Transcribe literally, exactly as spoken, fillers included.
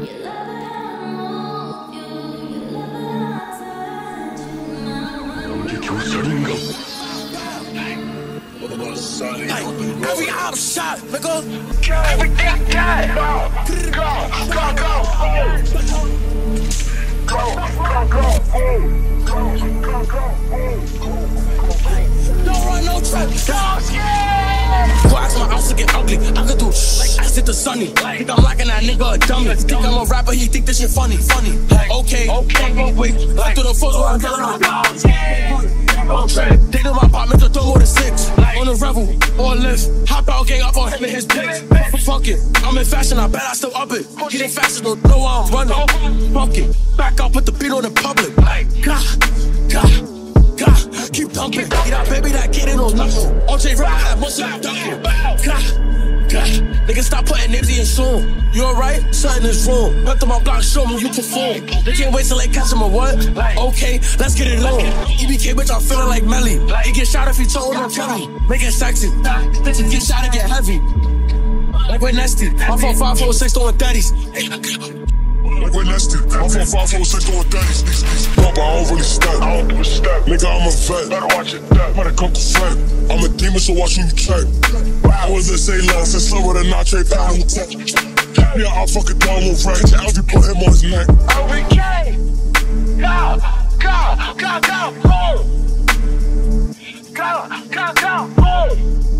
Every out shot, nigga. Everything I got. Go, go, go, go. Go, go, go. Go, go, go. Don't run no trap. Watch my house get ugly. I could do like I sit the sunny. Think I'm locking that nigga a dummy. Think I'm a rapper, he think this shit funny, funny. Okay, okay, wait. Like through the foot while I'm telling my they know my apartment to throw more than six. On the revel or lift. Hop out, gang up on him and his pics. Fuck it, I'm in fashion, I bet I still up it. Get it faster, don't know why I'm running. Fuck it, back out, put the beat on the public. Gah, gah, gah, keep thumping. Eat that baby, that kid ain't no nothing. O J Rap, I have most of them ducking. Gah, gah, niggas stop putting names in your song. You alright? Something is wrong. Went to my block, show me you perform. They can't wait till they catch him or what? Okay, let's get it on. E B K, bitch, I'm feeling like Melly. He get shot if he told him Kelly. Make it sexy. Bitches get shot and get heavy. Like we're nasty. My phone five four six throwing thirties. Like we're nasty. My phone five four six throwing thirties. Pop, I don't really step. I don't give a step. Nigga, I'm a vet. Better watch it. Better come to flat. I'm a demon, so watch who you check. I was a say less and slower than not trade power. Yeah, I'll fuck it down with right. Elvis put him on his neck. O V K! Go! Go! Go! Go! Move! Go! Go! Go! Move!